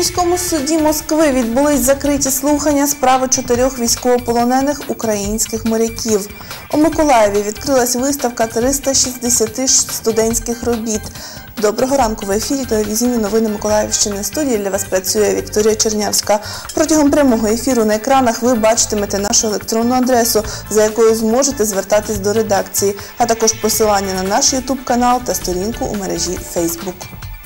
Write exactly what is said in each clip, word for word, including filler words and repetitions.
міському суді Москви відбулись закриті слухання справи чотирьох військовополонених українських моряків. У Миколаєві відкрилась виставка триста шістдесят студентських робіт. Доброго ранку, в ефірі телевізійні новини Миколаївщини. В студії для вас працює Вікторія Чернявська. Протягом прямого ефіру на екранах ви бачитимете нашу електронну адресу, за якою зможете звертатись до редакції, а також посилання на наш ютуб-канал та сторінку у мережі Фейсбук.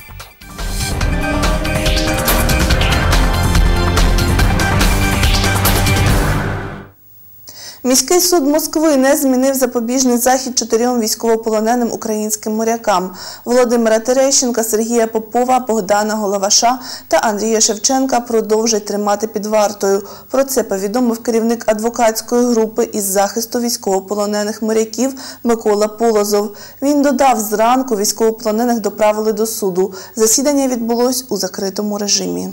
Міський суд Москви не змінив запобіжний захід чотирьом військовополоненим українським морякам – Володимира Терещенка, Сергія Попова, Богдана Головаша та Андрія Шевченка продовжать тримати під вартою. Про це повідомив керівник адвокатської групи із захисту військовополонених моряків Микола Полозов. Він додав, зранку військовополонених доправили до суду. Засідання відбулось у закритому режимі.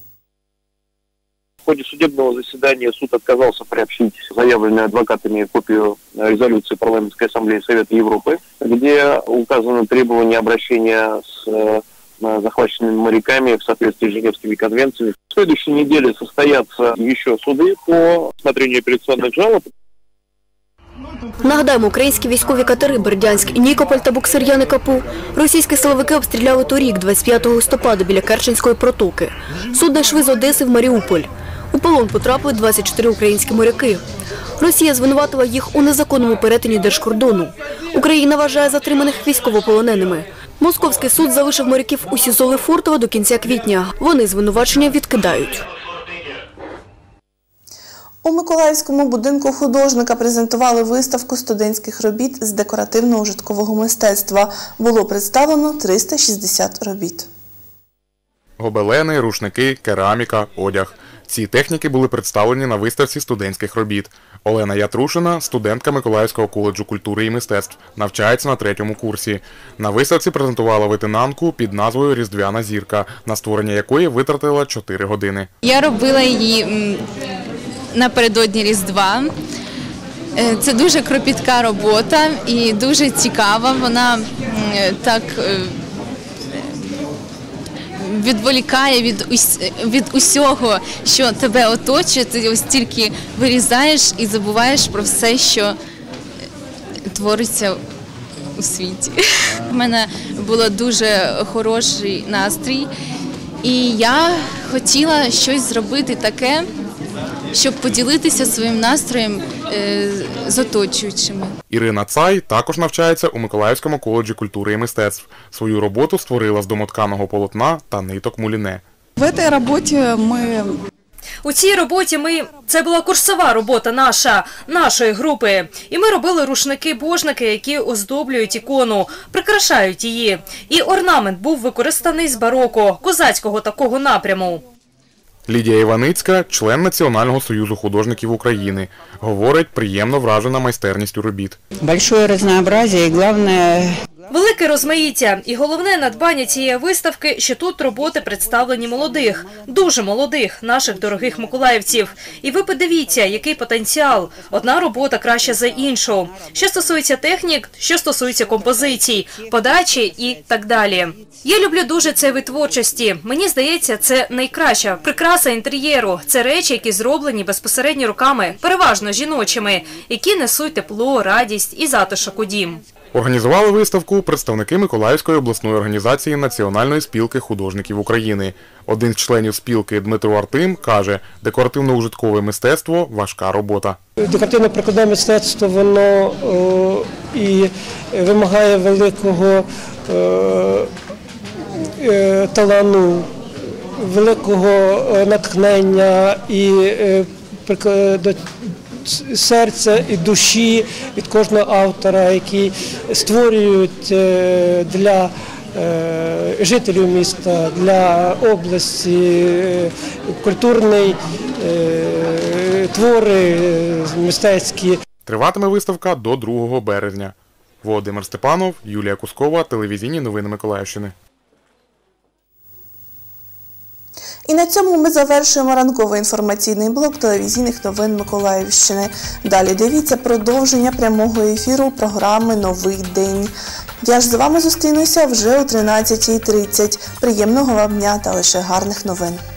В ходе судебного заседания суд отказался приобщить заявленную адвокатами копию резолюции Парламентской ассамблеи Совета Европы, где указано требование обращения с захваченными моряками в соответствии с Женевскими конвенциями. В следующей неделе состоятся еще суды по рассмотрению апелляционных жалоб. Нагадаємо, українські військові катери «Бердянськ» і «Нікополь» та буксир Яни Капу російські силовики обстріляли торік, двадцять п'ятого листопада, біля Керченської протоки. Судно йшли з Одеси в Маріуполь. У полон потрапили двадцять чотири українські моряки. Росія звинуватила їх у незаконному перетині держкордону. Україна вважає затриманих військовополоненими. Московський суд залишив моряків у СІЗО Лефортово до кінця квітня. Вони звинувачення відкидають. У Миколаївському будинку художника презентували виставку студентських робіт з декоративно-ужиткового мистецтва. Було представлено триста шістдесят робіт. Гобелени, рушники, кераміка, одяг. Ці техніки були представлені на виставці студентських робіт. Олена Ятрушина, студентка Миколаївського коледжу культури і мистецтв, навчається на третьому курсі. На виставці презентувала витинанку під назвою «Різдвяна зірка», на створення якої витратила чотири години. Я робила її напередодні Різдва. Це дуже кропітка робота і дуже цікава. Вона так відволікає від, ус... від усього, що тебе оточує, ти ось тільки вирізаєш і забуваєш про все, що твориться у світі. У мене був дуже хороший настрій, і я хотіла щось зробити таке, щоб поділитися своїм настроєм з оточуючими. Ірина Цай також навчається у Миколаївському коледжі культури і мистецтв. Свою роботу створила з домотканого полотна та ниток муліне. В цій роботі ми... У цій роботі ми... Це була курсова робота наша, нашої групи. І ми робили рушники-божники, які оздоблюють ікону, прикрашають її. І орнамент був використаний з бароко, козацького такого напряму. Лідія Іваницька – член Національного союзу художників України. Говорить, приємно вражена майстерністю робіт. Велике різнообразие і головне... Велике розмаїття. І головне надбання цієї виставки, що тут роботи представлені молодих, дуже молодих, наших дорогих миколаївців. І ви подивіться, який потенціал. Одна робота краща за іншу. Що стосується технік, що стосується композицій, подачі і так далі. Я люблю дуже цей вид творчості. Мені здається, це найкраща прикраса інтер'єру. Це речі, які зроблені безпосередньо руками, переважно жіночими, які несуть тепло, радість і затишок у дім. Організували виставку представники Миколаївської обласної організації Національної спілки художників України. Один з членів спілки Дмитро Артим каже, декоративно-ужиткове мистецтво – важка робота. Декоративно-прикладне мистецтво, воно о, і вимагає великого о, е, талану, великого натхнення і е, до серця і душі від кожного автора, які створюють для жителів міста, для області культурні твори мистецькі. Триватиме виставка до другого березня. Володимир Степанов, Юлія Кускова, телевізійні новини Миколаївщини. І на цьому ми завершуємо ранковий інформаційний блок телевізійних новин Миколаївщини. Далі дивіться продовження прямого ефіру програми «Новий день». Я ж з вами зустрінуся вже о тринадцятій тридцять. Приємного вам дня та лише гарних новин.